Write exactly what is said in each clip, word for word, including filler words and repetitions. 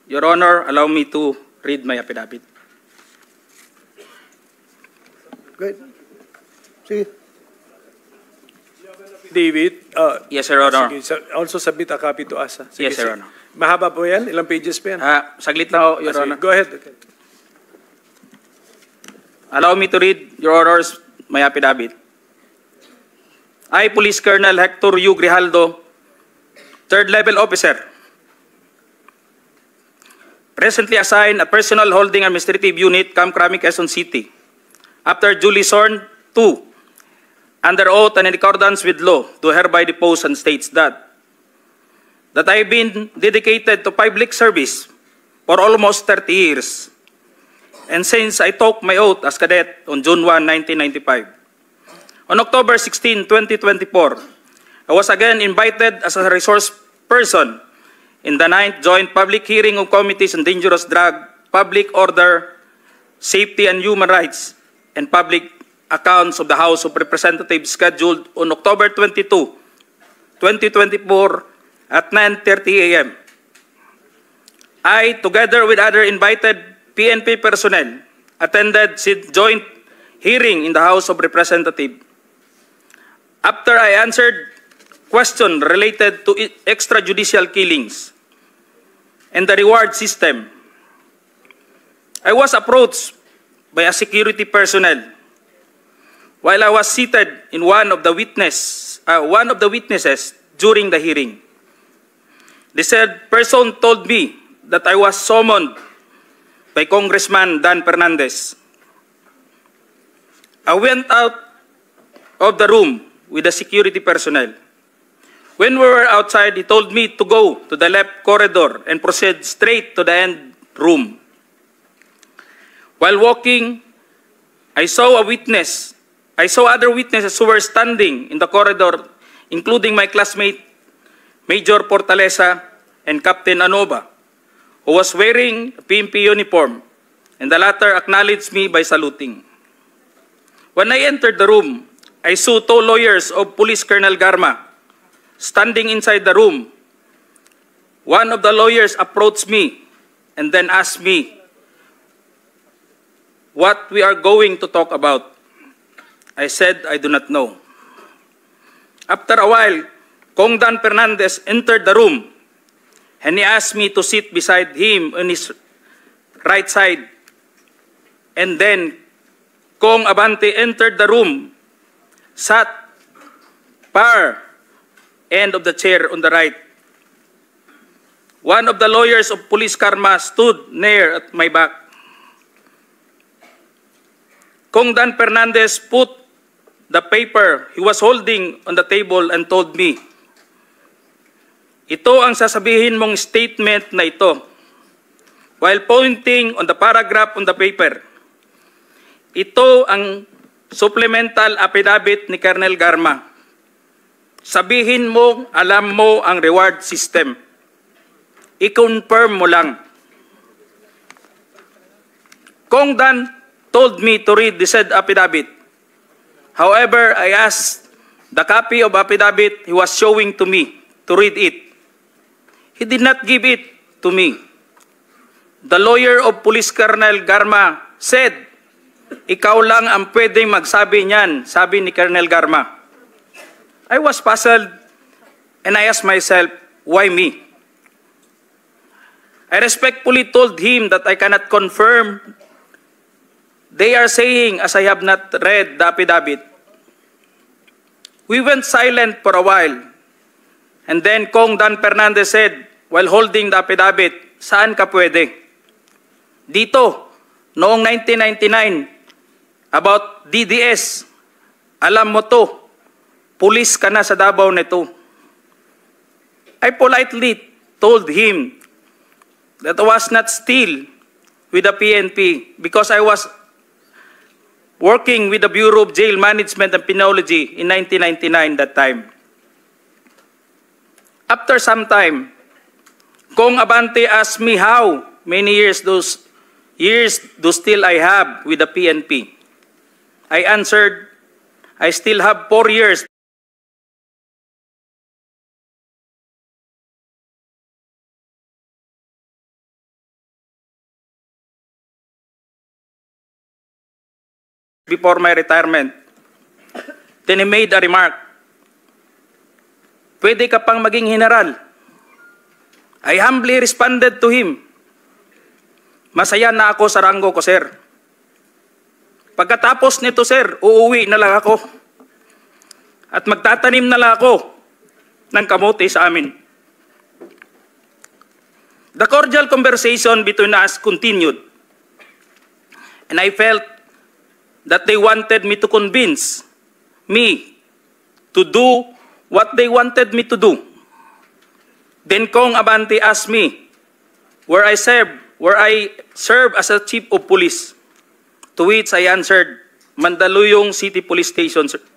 Your Honor, allow me to read my affidavit. Good. Sige. David, uh, Yes, Your Honor. sige, sa- also submit a copy to us. ah. Sige, Yes, Your sige. Honor. Mahaba po yan? Ilang pages pa yan? Ah, saglit lang ho, Your Ah, sige. Honor. Go ahead. Allow me to read, Your Honors, my affidavit. I, Police Colonel Hector U. Grijaldo, third level officer, presently assigned a personal holding administrative unit, Camp Crame, Quezon City, after duly sworn to, under oath and in accordance with law, do hereby depose and states that that I have been dedicated to public service for almost thirty years. And since I took my oath as cadet on June first, nineteen ninety-five, on October sixteenth, twenty twenty-four, I was again invited as a resource person in the ninth Joint Public Hearing of Committees on Dangerous Drug, Public Order, Safety and Human Rights, and Public Accounts of the House of Representatives scheduled on October twenty-second, twenty twenty-four at nine thirty a m I, together with other invited P N P personnel, attended the joint hearing in the House of Representatives. After I answered questions related to extrajudicial killings and the reward system, I was approached by a security personnel while I was seated in one of the witness, uh, one of the witnesses during the hearing. The said person told me that I was summoned by Congressman Dan Fernandez. I went out of the room with the security personnel. When we were outside, he told me to go to the left corridor and proceed straight to the end room. While walking, I saw a witness. I saw other witnesses who were standing in the corridor, including my classmate, Major Portalesa and Captain Anoba, who was wearing a P N P uniform, and the latter acknowledged me by saluting. When I entered the room, I saw two lawyers of Police Colonel Garma standing inside the room. One of the lawyers approached me and then asked me what we are going to talk about. I said, I do not know. After a while, Kong Dan Fernandez entered the room and he asked me to sit beside him on his right side. And then Kong Abante entered the room, sat far end of the chair on the right. One of the lawyers of Police Karma stood near at my back. Kong Dan Fernandez put the paper he was holding on the table and told me, ito ang sasabihin mong statement na ito. While pointing on the paragraph on the paper, ito ang supplemental affidavit ni Colonel Garma. Sabihin mo, alam mo ang reward system. I-confirm mo lang. Kong Dan told me to read the said affidavit. However, I asked the copy of affidavit he was showing to me to read it. He did not give it to me. The lawyer of Police Colonel Garma said, ikaw lang ang pwedeng magsabi niyan, sabi ni Colonel Garma. I was puzzled and I asked myself, why me? I respectfully told him that I cannot confirm. They are saying, as I have not read the affidavit. We went silent for a while. And then Kong Dan Fernandez said, while holding the affidavit, saan ka pwede? Dito, noong nineteen ninety-nine, about D D S, alam mo to, pulis ka na sa Davao nito. I politely told him that I was not still with the P N P because I was working with the Bureau of Jail Management and Penology in nineteen ninety-nine that time. After some time, Kong Abante asked me how many years those years do still I have with the P N P. I answered, I still have four years before my retirement. Then he made a remark, "Pwede ka pang maging general." I humbly responded to him, "Masaya na ako sa ranggo ko, sir. Pagkatapos nito, sir, uuwi na lang ako. At magtatanim na lang ako ng kamote sa amin." The cordial conversation between us continued, and I felt that they wanted me to convince me to do what they wanted me to do. Then Kong Abante asked me where I serve, where I serve as a chief of police, to which I answered, Mandaluyong City Police Station, sir.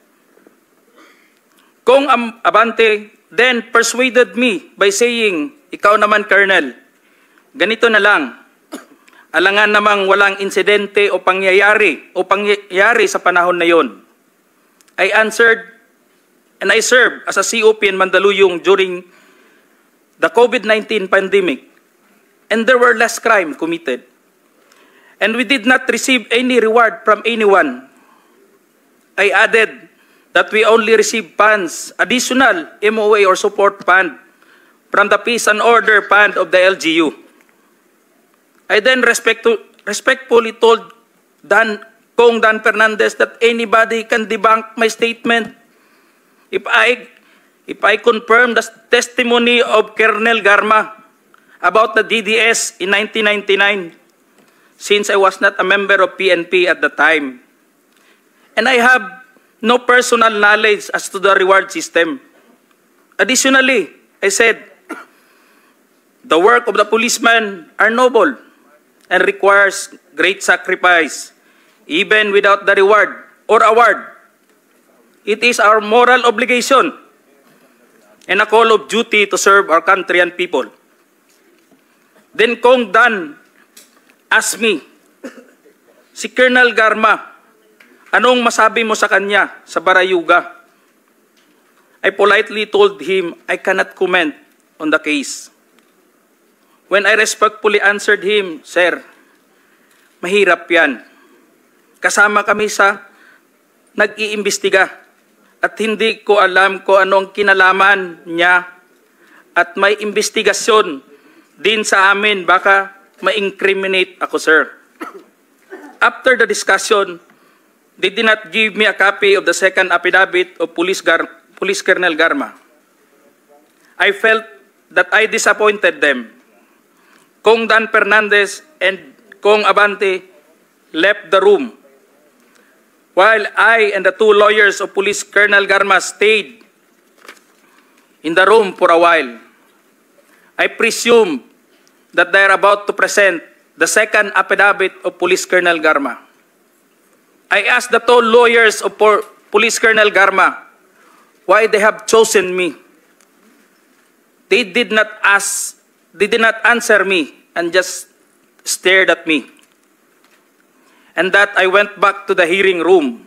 Kong Abante then persuaded me by saying, "Ikaw naman, Colonel, ganito na lang. Alangan namang walang insidente o pangyayari o pangyayari sa panahon na yon." I answered, and I served as a C O P in Mandaluyong during the COVID nineteen pandemic, and there were less crime committed. And we did not receive any reward from anyone. I added that we only received funds, additional M O A or support fund, from the Peace and Order Fund of the L G U. I then respect to, respectfully told Dan, Kong Dan Fernandez that anybody can debunk my statement if I, if I confirm the testimony of Colonel Garma about the D D S in nineteen ninety-nine, since I was not a member of P N P at the time. And I have no personal knowledge as to the reward system. Additionally, I said, the work of the policeman are noble and requires great sacrifice, even without the reward or award. It is our moral obligation and a call of duty to serve our country and people. Then Kong Dan asked me, "Si Colonel Garma, anong masabi mo sa kanya sa Barayuga?" I politely told him I cannot comment on the case. When I respectfully answered him, "Sir, mahirap yan. Kasama kami sa nag-iimbestiga at hindi ko alam kung anong kinalaman niya at may investigasyon din sa amin, baka ma-incriminate ako, sir." After the discussion, they did not give me a copy of the second affidavit of Police, Gar Police Colonel Garma. I felt that I disappointed them. Kong Dan Fernandez and Kong Abante left the room, while I and the two lawyers of Police Colonel Garma stayed in the room for a while. I presume that they are about to present the second affidavit of Police Colonel Garma. I asked the two lawyers of Police Colonel Garma why they have chosen me. They did not ask, they did not answer me and just stared at me. And that I went back to the hearing room.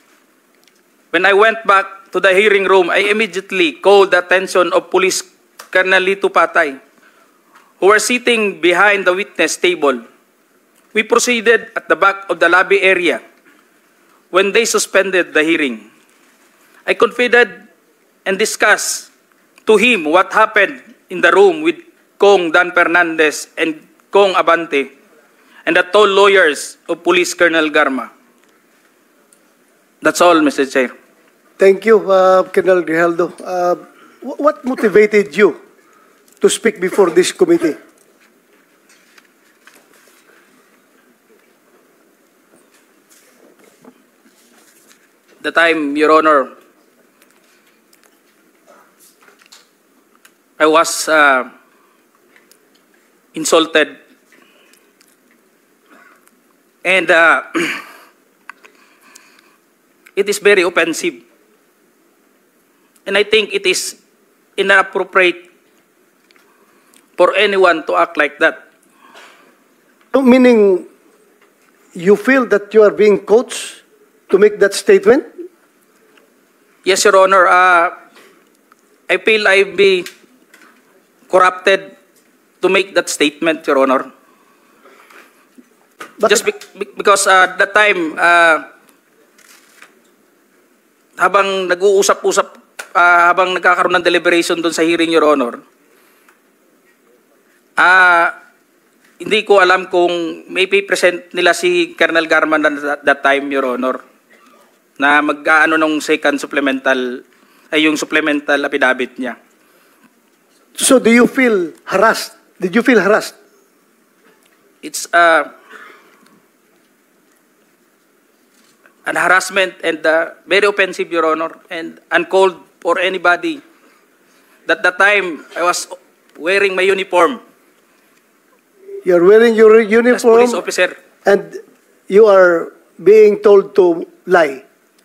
When I went back to the hearing room, I immediately called the attention of Police Colonel Lito Patay, who were sitting behind the witness table. We proceeded at the back of the lobby area when they suspended the hearing. I confided and discussed to him what happened in the room with Kong Dan Fernandez and Kong Abante and the two lawyers of Police Colonel Garma. That's all, Mister Chair. Thank you, uh, Colonel Grijaldo. Uh, wh- what motivated you to speak before this committee? The time, Your Honor, I was uh, insulted, and uh, it is very offensive, and I think it is inappropriate for anyone to act like that. So, meaning, you feel that you are being coached to make that statement? Yes, Your Honor. Uh, I feel I be corrupted to make that statement, Your Honor. But Just be be- because uh, that time, uh, habang nag-uusap-usap, ah, habang nagkakaroon ng deliberation doon sa hearing, Your Honor, ah, hindi ko alam kung may present nila si Colonel Garman at that time, Your Honor, na mag-ano nung second supplemental, ay yung supplemental affidavit niya. So do you feel harassed? Did you feel harassed? It's uh, an harassment and uh, very offensive, Your Honor, and uncalled for anybody. That the time I was wearing my uniform You're wearing your as uniform police officer. and you are being told to lie.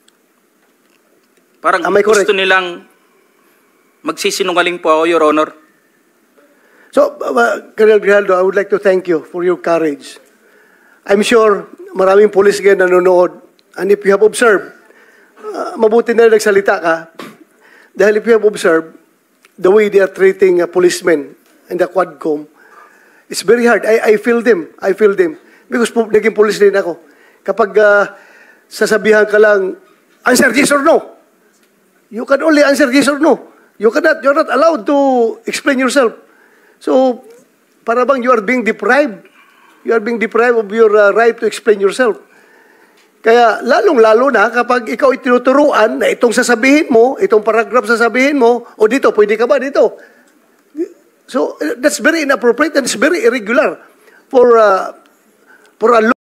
Parang Am I correct? gusto nilang magsisinungaling po ako, Your Honor. So, uh, Colonel Grijaldo, I would like to thank you for your courage. I'm sure maraming police ngayon nanonood. And if you have observed, uh, mabuti na nagsalita ka. Dahil if you have observed, the way they are treating uh, policemen in the Quadcom, it's very hard. I, I feel them. I feel them. Because po, naging police din ako. Kapag uh, sasabihan ka lang, answer yes or no. You can only answer yes or no. You cannot, you're not allowed to explain yourself. So, para bang you are being deprived. You are being deprived of your uh, right to explain yourself. Kaya lalong-lalo na kapag ikaw itinuturuan na itong sasabihin mo, itong paragraph sasabihin mo, o dito, pwede ka ba dito? So, that's very inappropriate and it's very irregular for, uh, for a